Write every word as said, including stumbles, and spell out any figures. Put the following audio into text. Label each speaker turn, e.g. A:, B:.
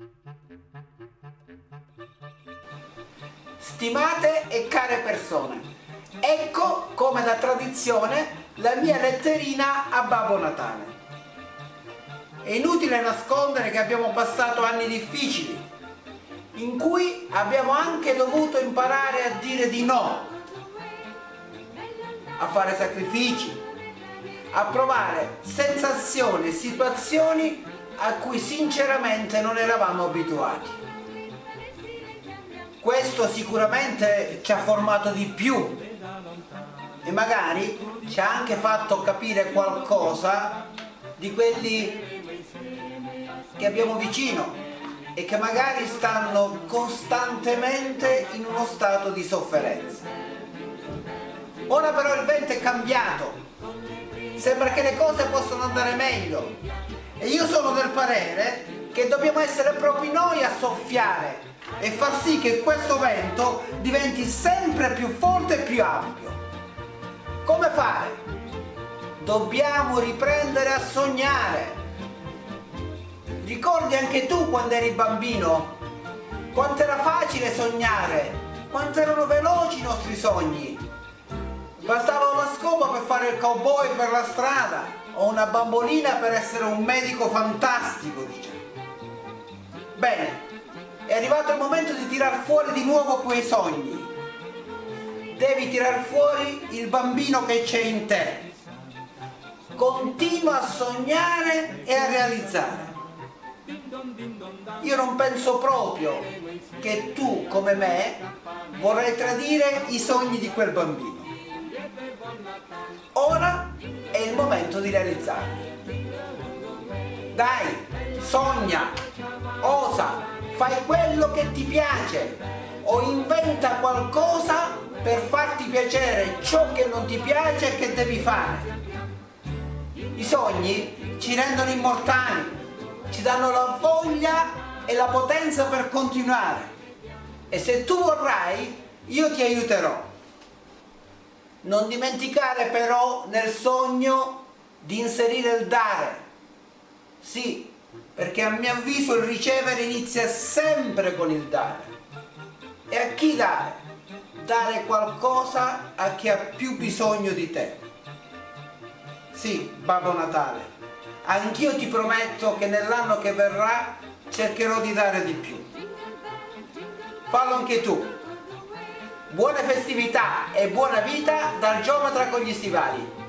A: Stimate e care persone, ecco come da tradizione la mia letterina a Babbo Natale. È inutile nascondere che abbiamo passato anni difficili, in cui abbiamo anche dovuto imparare a dire di no, a fare sacrifici, a provare sensazioni e situazioni a cui sinceramente non eravamo abituati. Questo sicuramente ci ha formato di più e magari ci ha anche fatto capire qualcosa di quelli che abbiamo vicino e che magari stanno costantemente in uno stato di sofferenza. Ora però il vento è cambiato, sembra che le cose possano andare meglio e io sono del parere che dobbiamo essere proprio noi a soffiare e far sì che questo vento diventi sempre più forte e più ampio. Come fare? Dobbiamo riprendere a sognare. Ricordi anche tu quando eri bambino? Quanto era facile sognare, quanto erano veloci i nostri sogni. Bastava una scopa per fare il cowboy per la strada o una bambolina per essere un medico fantastico, diciamo. Bene. È arrivato il momento di tirar fuori di nuovo quei sogni. Devi tirar fuori il bambino che c'è in te. Continua a sognare e a realizzare. Io non penso proprio che tu, come me, vorrai tradire i sogni di quel bambino. Ora è il momento di realizzarli. Dai, sogna, osa. Fai quello che ti piace o inventa qualcosa per farti piacere ciò che non ti piace e che devi fare. I sogni ci rendono immortali, ci danno la voglia e la potenza per continuare. E se tu vorrai, io ti aiuterò. Non dimenticare però nel sogno di inserire il dare. Sì, perché a mio avviso il ricevere inizia sempre con il dare. E a chi dare? Dare qualcosa a chi ha più bisogno di te. Sì, Babbo Natale, anch'io ti prometto che nell'anno che verrà cercherò di dare di più. Fallo anche tu. Buone festività e buona vita dal geometra con gli stivali.